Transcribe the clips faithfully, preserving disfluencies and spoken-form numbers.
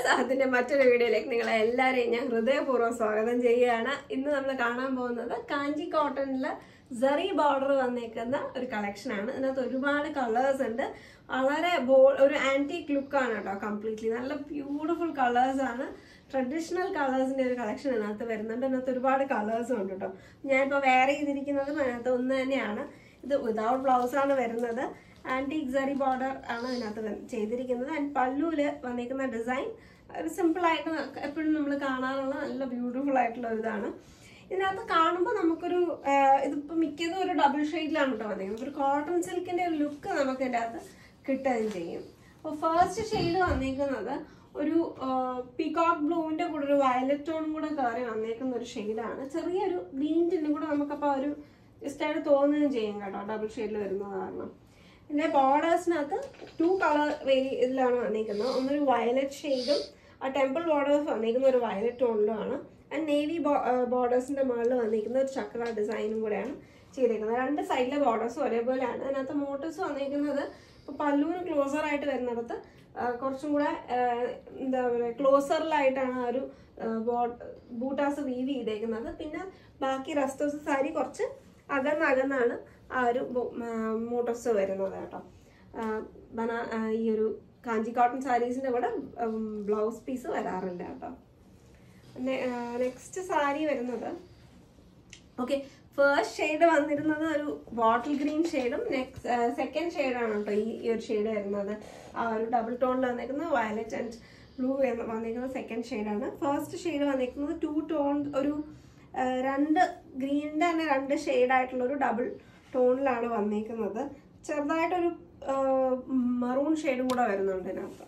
അതിന്റെ മറ്റൊരു വീഡിയോയിലേക്ക് നിങ്ങളെ എല്ലാവരെയും ഞാൻ ഹൃദയപൂർവ്വം സ്വാഗതം ചെയ്യുകയാണ്. ഇന്ന് നമ്മൾ കാണാൻ പോകുന്നത് കാഞ്ചി കോട്ടണില് സറി ബോർഡർ വന്നേക്കുന്ന ഒരു കളക്ഷൻ ആണ്. ഇതിനകത്ത് ഒരുപാട് കളേഴ്സ് ഉണ്ട്. വളരെ ഒരു ആന്റിക് ലുക്കാണ് കേട്ടോ. കംപ്ലീറ്റ്ലി നല്ല ബ്യൂട്ടിഫുൾ കളേഴ്സ് ആണ്. ട്രഡീഷണൽ കളേഴ്സിന്റെ ഒരു കളക്ഷൻ ഇതിനകത്ത് വരുന്നുണ്ട്. അതിനകത്ത് ഒരുപാട് കളേഴ്സും ഉണ്ട് കേട്ടോ. ഞാനിപ്പോൾ വെയർ ചെയ്തിരിക്കുന്നതും അതിനകത്ത് ഒന്ന് തന്നെയാണ്. ഇത് വിതൗട്ട് ബ്ലൗസ് ആണ് വരുന്നത്. ആന്റിക് സറി ബോർഡർ ആണ് ഇതിനകത്ത് ചെയ്തിരിക്കുന്നത്. ആൻഡ് പല്ലുവിൽ വന്നിരിക്കുന്ന ഡിസൈൻ ഒരു സിമ്പിൾ ആയിട്ട് എപ്പോഴും നമ്മൾ കാണാറുള്ള നല്ല ബ്യൂട്ടിഫുൾ ആയിട്ടുള്ള ഒരു ഇതാണ്. ഇതിനകത്ത് കാണുമ്പോൾ നമുക്കൊരു ഇതിപ്പോൾ മിക്കതും ഒരു ഡബിൾ ഷെയ്ഡിലാണ് കേട്ടോ വന്നിരിക്കുന്നത്. ഒരു കോട്ടൺ സിൽക്കിന്റെ ഒരു ലുക്ക് നമുക്ക് ഇതിൻ്റെ അകത്ത് കിട്ടുകയും ചെയ്യും. അപ്പോൾ ഫസ്റ്റ് ഷെയ്ഡ് വന്നിരിക്കുന്നത് ഒരു പീകോക്ക് ബ്ലൂവിന്റെ കൂടെ ഒരു വയലറ്റ് ടോണും കൂടെ കയറി വന്നേക്കുന്ന ഒരു ഷെയ്ഡാണ്. ചെറിയൊരു ഗ്രീൻ ടിന്നും കൂടെ നമുക്കപ്പോൾ ഒരു ജസ്റ്റ് ആയിട്ട് തോന്നുകയും ചെയ്യും കേട്ടോ, ഡബിൾ ഷെയ്ഡിൽ വരുന്നത് കാരണം. പിന്നെ ബോർഡേഴ്സിനകത്ത് ടു കളർ വേരി ഇതിലാണ് വന്നിരിക്കുന്നത്. ഒന്നൊരു വയലറ്റ് ഷെയ്ഡും ആ ടെമ്പിൾ ബോർഡേഴ്സ് വന്നിരിക്കുന്ന ഒരു വയലറ്റ് ടോണിലുമാണ്. ആൻഡ് നേവി ബോർഡേഴ്സിന്റെ മുകളിൽ വന്നിരിക്കുന്ന ഒരു ചക്ര ഡിസൈനും കൂടെയാണ് ചെയ്തിരിക്കുന്നത്. രണ്ട് സൈഡിലെ ബോർഡേഴ്സും ഒരേപോലെയാണ്. അതിനകത്ത് മോട്ടീവ്സ് വന്നിരിക്കുന്നത് ഇപ്പോൾ പല്ലുവിന് ക്ലോസർ ആയിട്ട് വരുന്നിടത്ത് കുറച്ചും കൂടെ എന്താ പറയുക ക്ലോസറിലായിട്ടാണ് ആ ഒരു ബൂട്ടാസ് വീവ് ചെയ്തേക്കുന്നത്. പിന്നെ ബാക്കി റെസ്റ്റ് ഓഫ് സാരി കുറച്ച് അകന്നകന്നാണ് ആ ഒരു മോട്ടോസ് വരുന്നത് കേട്ടോ. ബനാ ഈ ഒരു കാഞ്ചി കോട്ടൺ സാരീസിന്റെ കൂടെ ബ്ലൗസ് പീസ് വരാറില്ല കേട്ടോ. നെക്സ്റ്റ് സാരി വരുന്നത് ഓക്കെ ഫസ്റ്റ് ഷെയ്ഡ് വന്നിരുന്നത് ഒരു ബോട്ടിൽ ഗ്രീൻ ഷെയ്ഡും നെക്സ്റ്റ് സെക്കൻഡ് ഷെയ്ഡാണ് കേട്ടോ ഈ ഒരു ഷെയ്ഡ് വരുന്നത്. ആ ഒരു ഡബിൾ ടോണിൽ വന്നിരിക്കുന്നത് വയലറ്റ് ആൻഡ് ബ്ലൂ വന്നിരിക്കുന്നത് സെക്കൻഡ് ഷെയ്ഡാണ്. ഫസ്റ്റ് ഷെയ്ഡ് വന്നിരിക്കുന്നത് ടു ടോൺ ഒരു രണ്ട് ഗ്രീനിൻ്റെ തന്നെ രണ്ട് ഷെയ്ഡായിട്ടുള്ള ഒരു ഡബിൾ ടോണിലാണ് വന്നിരിക്കുന്നത്. ചെറുതായിട്ടൊരു മറൂൺ ഷെയ്ഡും കൂടെ വരുന്നുണ്ട് ഇതിനകത്ത്.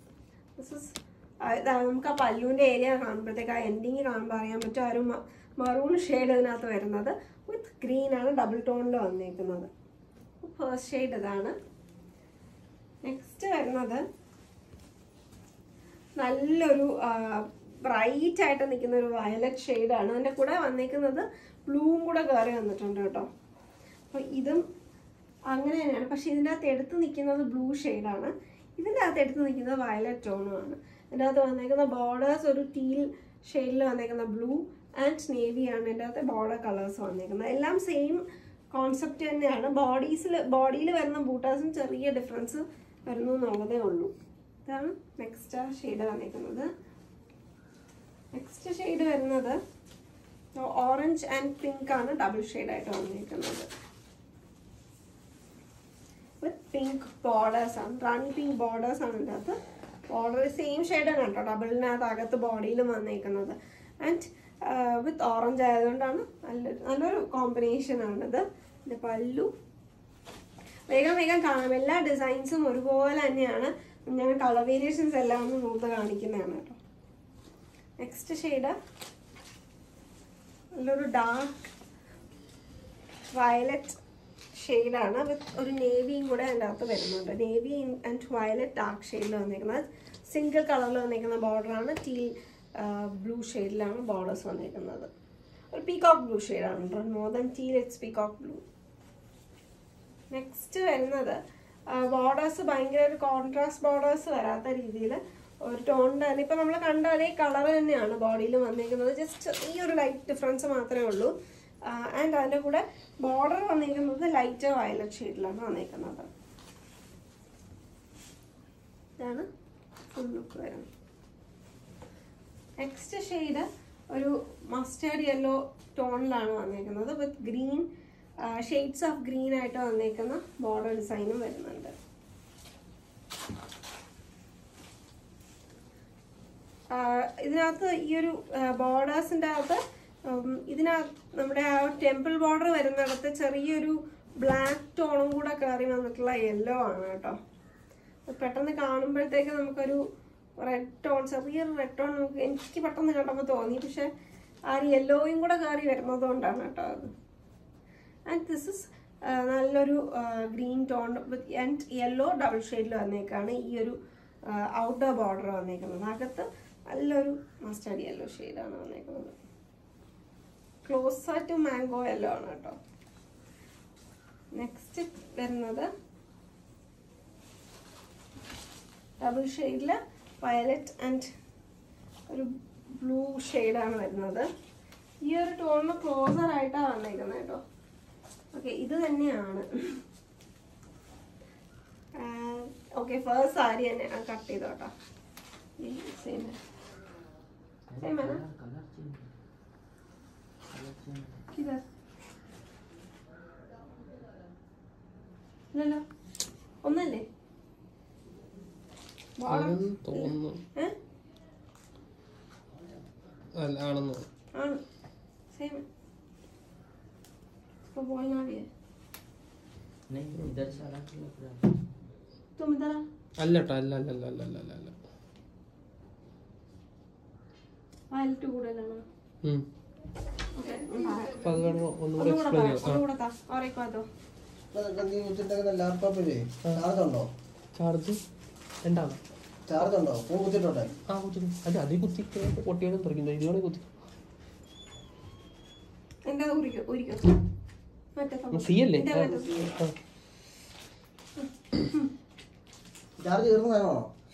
നമുക്ക് ആ പല്ലുവിൻ്റെ ഏരിയ കാണുമ്പോഴത്തേക്ക് ആ എൻഡിങ് കാണുമ്പോൾ അറിയാൻ പറ്റും ആ ഒരു മറൂൺ ഷെയ്ഡ് ഇതിനകത്ത് വരുന്നത് വിത്ത് ഗ്രീൻ ആണ് ഡബിൾ ടോണിൽ വന്നിരിക്കുന്നത്. ഫസ്റ്റ് ഷെയ്ഡ് ഇതാണ്. നെക്സ്റ്റ് വരുന്നത് നല്ലൊരു ബ്രൈറ്റ് ആയിട്ട് നിൽക്കുന്ന ഒരു വയലറ്റ് ഷെയ്ഡാണ്. അതിൻ്റെ കൂടെ വന്നിരിക്കുന്നത് ബ്ലൂവും കൂടെ കയറി വന്നിട്ടുണ്ട് കേട്ടോ. അപ്പോൾ ഇതും അങ്ങനെ തന്നെയാണ്. പക്ഷെ ഇതിൻ്റെ അകത്ത് എടുത്ത് നിൽക്കുന്നത് ബ്ലൂ ഷെയ്ഡാണ്. ഇതിൻ്റെ അകത്ത് എടുത്ത് നിൽക്കുന്നത് വയലറ്റ് ടോണുമാണ്. ഇതിൻ്റെ അകത്ത് വന്നേക്കുന്ന ബോർഡേഴ്സ് ഒരു ടീൽ ഷെയ്ഡിൽ വന്നേക്കുന്ന ബ്ലൂ ആൻഡ് നേവിയാണ് ഇതിൻ്റെ അകത്ത് ബോർഡർ കളേഴ്സ് വന്നേക്കുന്നത്. എല്ലാം സെയിം കോൺസെപ്റ്റ് തന്നെയാണ്. ബോഡീസിൽ ബോഡിയിൽ വരുന്ന ബൂട്ടാസും ചെറിയ ഡിഫറൻസ് വരുന്നു എന്നുള്ളതേ ഉള്ളൂ. ഇതാണ് നെക്സ്റ്റ് ഷെയ്ഡ് വന്നേക്കുന്നത്. നെക്സ്റ്റ് ഷെയ്ഡ് വരുന്നത് ഓറഞ്ച് ആൻഡ് പിങ്ക് ആണ് ഡബിൾ ഷെയ്ഡായിട്ട് വന്നിരിക്കുന്നത്. വിത്ത് പിങ്ക് ബോർഡേഴ്സ് ആണ്, റാണി പിങ്ക് ബോർഡേഴ്സ് ആണ് ഇതിൻ്റെ അകത്ത്. ബോർഡർ സെയിം ഷെയ്ഡാണ് കേട്ടോ ഡബിളിനകത്ത് അകത്ത് ബോഡിയിലും വന്നിരിക്കുന്നത്. ആൻഡ് വിത്ത് ഓറഞ്ച് ആയതുകൊണ്ടാണ് നല്ലൊരു നല്ലൊരു കോമ്പിനേഷൻ ആണിത്. പിന്നെ പല്ലു വേഗം വേഗം കാണാം. എല്ലാ ഡിസൈൻസും ഒരുപോലെ തന്നെയാണ്. ഞാൻ കളർ വേരിയേഷൻസ് എല്ലാം ഒന്ന് നോട്ട് കാണിക്കുന്നതാണ് കേട്ടോ. നെക്സ്റ്റ് ഷെയ്ഡ് നല്ലൊരു ഡാർക്ക് വയലറ്റ് ഷെയ്ഡാണ് വിത്ത് ഒരു നേവിയും കൂടെ അതിൻ്റെ അകത്ത് വരുന്നുണ്ട്. നേവി ആൻഡ് വയലറ്റ് ഡാർക്ക് ഷെയ്ഡിൽ വന്നിരിക്കുന്നത്. സിംഗിൾ കളറിൽ വന്നിരിക്കുന്ന ബോർഡറാണ്. ടീൽ ബ്ലൂ ഷെയ്ഡിലാണ് ബോർഡേഴ്സ് വന്നിരിക്കുന്നത്. ഒരു പീകോക്ക് ബ്ലൂ ഷെയ്ഡാണ്. More than teal it's peacock blue. Next വരുന്നത് ബോർഡേഴ്സ് ഭയങ്കര ഒരു കോൺട്രാസ്റ്റ് ബോർഡേഴ്സ് വരാത്ത രീതിയിൽ ഒരു ടോണിൻ്റെ തന്നെ ഇപ്പം നമ്മൾ കണ്ട അതേ കളർ തന്നെയാണ് ബോഡിയിൽ വന്നിരിക്കുന്നത്. ജസ്റ്റ് ഈ ഒരു ലൈറ്റ് ഡിഫറൻസ് മാത്രമേ ഉള്ളൂ. ആൻഡ് അതിൻ്റെ കൂടെ ബോർഡർ വന്നിരിക്കുന്നത് ലൈറ്റ് വയലറ്റ് ഷെയ്ഡിലാണ് വന്നിരിക്കുന്നത്. ഇതാണ് ഫുൾ ലുക്ക് വരുന്നത്. നെക്സ്റ്റ് ഷെയ്ഡ് ഒരു മസ്റ്റേർഡ് യെല്ലോ ടോണിലാണ് വന്നിരിക്കുന്നത്. With green shades of green ആയിട്ട് വന്നിരിക്കുന്ന ബോർഡർ ഡിസൈനും വരുന്നുണ്ട്. ഇതിനകത്ത് ഈ ഒരു ബോർഡേഴ്സിൻ്റെ അകത്ത് ഇതിനകത്ത് നമ്മുടെ ആ ടെമ്പിൾ ബോർഡർ വരുന്നിടത്ത് ചെറിയൊരു ബ്ലാക്ക് ടോണും കൂടെ കയറി വന്നിട്ടുള്ള യെല്ലോ ആണ് കേട്ടോ. പെട്ടെന്ന് കാണുമ്പോഴത്തേക്ക് നമുക്കൊരു റെഡ് ടോൺ ചെറിയൊരു റെഡ് ടോൺ നമുക്ക് എനിക്ക് പെട്ടെന്ന് കണ്ടപ്പോൾ തോന്നി. പക്ഷെ ആ ഒരു യെല്ലോയും കൂടെ കയറി വരുന്നത് കൊണ്ടാണ് കേട്ടോ അത്. ആൻഡ് ദിസ് ഇസ് നല്ലൊരു green tone with and yellow double ഷെയ്ഡിൽ വന്നേക്കാണ് ഈ ഒരു ഔട്ടർ ബോർഡർ വന്നേക്കുന്നത്. അകത്ത് നല്ലൊരു മസ്റ്റേർഡ് യെല്ലോ ഷെയ്ഡാണ് വന്നേക്കുന്നത്. ക്ലോസർ ടു മാംഗോ യെല്ലോ ആണ് കേട്ടോ. നെക്സ്റ്റ് വരുന്നത് ഡബിൾ ഷെയ്ഡിൽ violet and ഒരു ബ്ലൂ ഷെയ്ഡാണ് വരുന്നത്. ഈ ഒരു ടോണിന് ക്ലോസർ ആയിട്ടാണ് വന്നേക്കുന്നത് കേട്ടോ. ഓക്കെ, ഇത് തന്നെയാണ്. ഓക്കെ, ഫസ്റ്റ് സാരി തന്നെ കട്ട് ചെയ്തോ കേട്ടോ. സെയിം സെയിം ആണ്. ഇല്ലല്ലോ, ഒന്നല്ലേ തോന്നുന്നു. ആണ് सेम इसको बोलना भी है नहीं इधर से अलग लग रहा है तुम इधर അല്ലട്ടോ അല്ല അല്ല അല്ല അല്ല അല്ല അല്ല വയലറ്റ് കൂടുതലാണ്. ഉം ഓക്കേ പകരം ഒന്ന് കൂടി എക്സ്പ്ലെയിൻ ചെയ്യാം. ഒന്ന് കൂടി താ और एक बात दो നീ കുത്തിട്ടേക്കുന്ന ലാപ്ടോപ്പില് ചാർജ് ഉണ്ടോ? ചാർജ് രണ്ടാണ്. ചാർജ് ഉണ്ടോ? ഫോൺ കുത്തിട്ടുണ്ടോ? ആ കുത്തി. അല്ല അതേ കുത്തി പൊട്ടിയാണ് തുറക്കുന്നത്. ഇതുകൊണ്ട് കുത്തി എന്താ ഊരിക്കോ ഊരിക്കോ മറ്റേ സി അല്ലേ? ചാർജ് കയറുന്നതാണോ?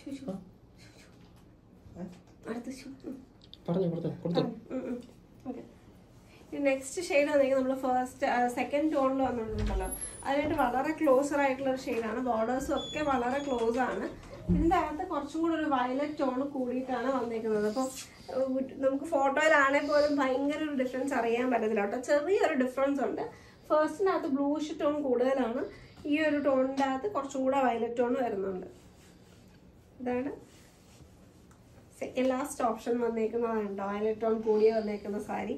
പറഞ്ഞു കൊടുത്തോ കൊടുത്തോ. ഓക്കെ, നെക്സ്റ്റ് ഷെയ്ഡ് വന്നെങ്കിൽ നമ്മൾ ഫസ്റ്റ് സെക്കൻഡ് ടോണിൽ വന്നിട്ടുണ്ടല്ലോ, അതിനായിട്ട് വളരെ ക്ലോസർ ആയിട്ടുള്ള ഒരു ഷെയ്ഡാണ്. ബോർഡേഴ്സും ഒക്കെ വളരെ ക്ലോസ് ആണ്. ഇതിൻ്റെ അകത്ത് കുറച്ചും കൂടെ ഒരു വയലറ്റ് ടോൺ കൂടിയിട്ടാണ് വന്നേക്കുന്നത്. അപ്പോൾ നമുക്ക് ഫോട്ടോയിലാണെങ്കിൽ പോലും ഭയങ്കര ഒരു ഡിഫറൻസ് അറിയാൻ പറ്റത്തില്ല കേട്ടോ. ചെറിയൊരു ഡിഫറൻസ് ഉണ്ട്. ഫസ്റ്റിൻ്റെ അകത്ത് ബ്ലൂഷ് ടോൺ കൂടുതലാണ്, ഈ ഒരു ടോണിൻ്റെ അകത്ത് കുറച്ചും കൂടെ വയലറ്റ് ടോൺ വരുന്നുണ്ട്. ഇതാണ് സെക്കൻഡ് ലാസ്റ്റ് ഓപ്ഷൻ വന്നേക്കുന്നതാണ് കേട്ടോ, വയലറ്റ് ടോൺ കൂടിയ വന്നേക്കുന്ന സാരി.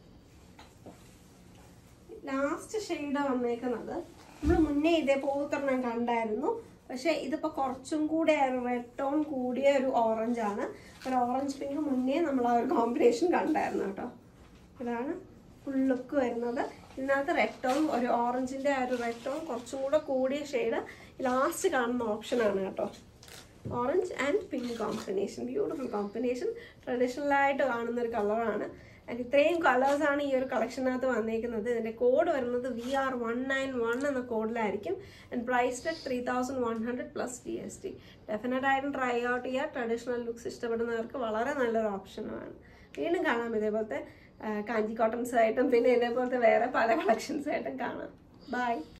ലാസ്റ്റ് ഷെയ്ഡ് വന്നേക്കുന്നത് നമ്മൾ മുന്നേ ഇതേ പൂത്തെണ്ണം കണ്ടായിരുന്നു, പക്ഷെ ഇതിപ്പോൾ കുറച്ചും കൂടെ റെഡ് ടോൺ കൂടിയ ഒരു ഓറഞ്ച് ആണ്. ഒരു ഓറഞ്ച് പിങ്ക് മുന്നേ നമ്മൾ ആ ഒരു കോമ്പിനേഷൻ കണ്ടായിരുന്നു കേട്ടോ. ഇതാണ് ഫുൾ ലുക്ക് വരുന്നത്. ഇതിനകത്ത് റെഡ് ടോൺ ഒരു ഓറഞ്ചിൻ്റെ ആ ഒരു റെഡ് ടോൺ കുറച്ചും കൂടെ കൂടിയ ഷെയ്ഡ് ലാസ്റ്റ് കാണുന്ന ഓപ്ഷനാണ് കേട്ടോ. Orange and pink combination, beautiful combination, ട്രഡീഷണലായിട്ട് കാണുന്ന ഒരു കളറാണ്. ആൻഡ് ഇത്രയും കളേഴ്സാണ് ഈ ഒരു കളക്ഷനകത്ത് വന്നേക്കുന്നത്. ഇതിൻ്റെ കോഡ് വരുന്നത് V R one nine one എന്ന കോഡിലായിരിക്കും. And priced at three thousand one hundred plus G S T. ഡെഫിനറ്റായിട്ടും ട്രൈ ഔട്ട് ചെയ്യുക. ട്രഡീഷണൽ ലുക്സ് ഇഷ്ടപ്പെടുന്നവർക്ക് വളരെ നല്ലൊരു ഓപ്ഷനാണ്. വീണ്ടും കാണാം ഇതേപോലത്തെ കാഞ്ചി കോട്ടൺസായിട്ടും പിന്നെ ഇതേപോലത്തെ വേറെ പല കളക്ഷൻസായിട്ടും കാണാം. ബൈ.